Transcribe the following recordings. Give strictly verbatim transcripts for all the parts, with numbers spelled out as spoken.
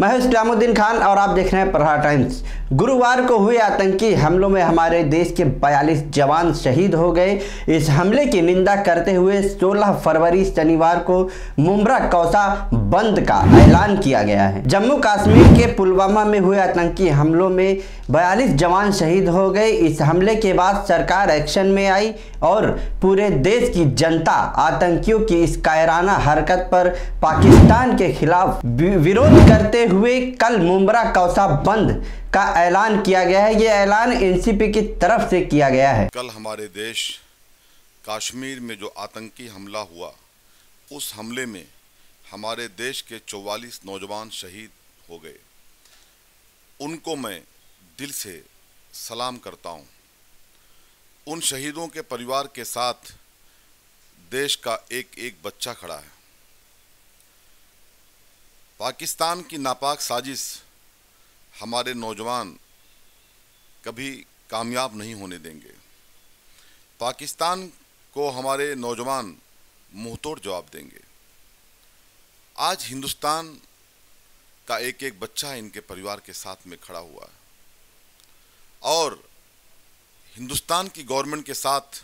मैं हूं इस्लामुद्दीन खान और आप देख रहे हैं प्रहार टाइम्स। गुरुवार को हुए आतंकी हमलों में हमारे देश के बयालीस जवान शहीद हो गए। इस हमले की निंदा करते हुए सोलह फरवरी शनिवार को मुमरा कौसा बंद का ऐलान किया गया है। जम्मू कश्मीर के पुलवामा में हुए आतंकी हमलों में बयालीस जवान शहीद हो गए। इस हमले के बाद सरकार एक्शन में आई और पूरे देश की जनता आतंकियों की इस कायराना हरकत पर पाकिस्तान के खिलाफ विरोध करते हुए कल मुमरा कौसा बंद का ऐलान किया गया है। ये ऐलान एनसीपी की तरफ से किया गया है। कल हमारे देश कश्मीर में जो आतंकी हमला हुआ, उस हमले में हमारे देश के चौवालीस नौजवान शहीद हो गए। उनको मैं दिल से सलाम करता हूं। उन शहीदों के परिवार के साथ देश का एक एक बच्चा खड़ा है। पाकिस्तान की नापाक साजिश हमारे नौजवान कभी कामयाब नहीं होने देंगे। पाकिस्तान को हमारे नौजवान मुंहतोड़ जवाब देंगे। आज हिंदुस्तान का एक एक बच्चा इनके परिवार के साथ में खड़ा हुआ है और हिंदुस्तान की गवर्नमेंट के साथ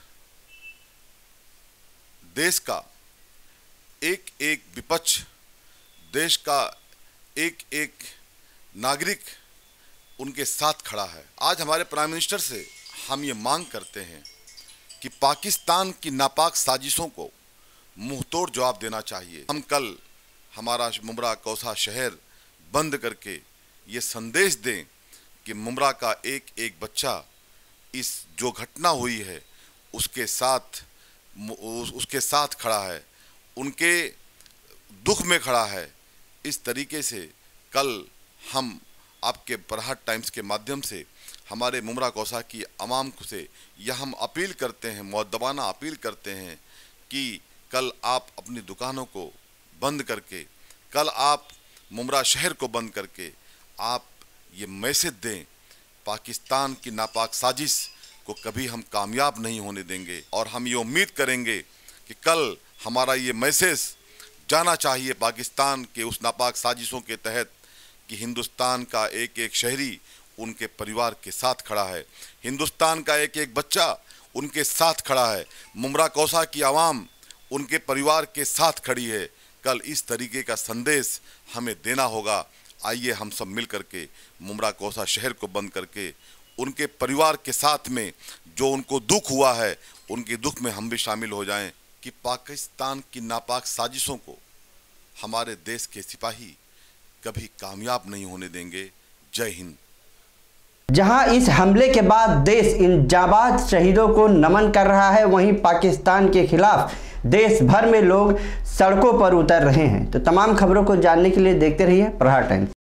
देश का एक एक विपक्ष, देश का एक एक नागरिक उनके साथ खड़ा है। आज हमारे प्राइम मिनिस्टर से हम ये मांग करते हैं कि पाकिस्तान की नापाक साजिशों को मुंहतोड़ जवाब देना चाहिए। हम कल हमारा मुमरा कौसा शहर बंद करके ये संदेश दें कि मुमरा का एक एक बच्चा इस जो घटना हुई है उसके साथ उसके साथ खड़ा है, उनके दुख में खड़ा है। इस तरीके से कल हम आपके प्रहार टाइम्स के माध्यम से हमारे मुमरा कौसा की आवाम से यह हम अपील करते हैं, मुअद्दबाना अपील करते हैं कि कल आप अपनी दुकानों को बंद करके, कल आप मुमरा शहर को बंद करके आप ये मैसेज दें, पाकिस्तान की नापाक साजिश को कभी हम कामयाब नहीं होने देंगे। और हम ये उम्मीद करेंगे कि कल हमारा ये मैसेज जाना चाहिए पाकिस्तान के उस नापाक साजिशों के तहत कि हिंदुस्तान का एक एक शहरी उनके परिवार के साथ खड़ा है, हिंदुस्तान का एक एक बच्चा उनके साथ खड़ा है, मुमरा कौसा की आवाम उनके परिवार के साथ खड़ी है। कल इस तरीके का संदेश हमें देना होगा। आइए हम सब मिल करके मुमरा कौसा शहर को बंद करके उनके परिवार के साथ में जो उनको दुख हुआ है, उनके दुख में हम भी शामिल हो जाएं कि पाकिस्तान की नापाक साजिशों को हमारे देश के सिपाही कभी कामयाब नहीं होने देंगे। जय हिंद। जहां इस हमले के बाद देश इन जाबाज शहीदों को नमन कर रहा है, वहीं पाकिस्तान के खिलाफ देश भर में लोग सड़कों पर उतर रहे हैं। तो तमाम खबरों को जानने के लिए देखते रहिए प्रहार टाइम्स।